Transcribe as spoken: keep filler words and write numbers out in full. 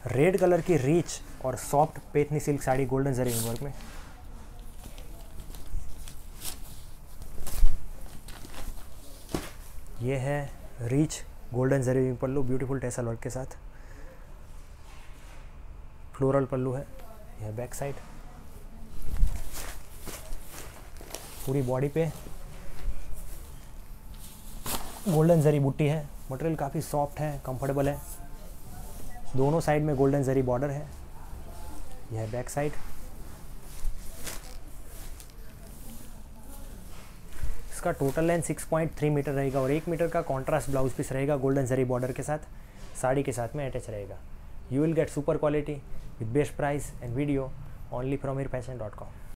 Red colour की rich और soft Paithani silk sari golden zari work में। ये है rich golden zari pallu beautiful tassel work के साथ, फ्लोरल पल्लू है। यह बैक साइड, पूरी बॉडी पे गोल्डन जरी बूटी है। मटेरियल काफ़ी सॉफ्ट है, कंफर्टेबल है। दोनों साइड में गोल्डन जरी बॉर्डर है। यह बैक साइड। इसका total length six point three metre रहेगा और एक मीटर का कॉन्ट्रास्ट ब्लाउज पीस रहेगा गोल्डन जरी बॉर्डर के साथ, साड़ी के साथ में अटैच रहेगा। You will get super quality with best price and video only from Mir fashion dot com.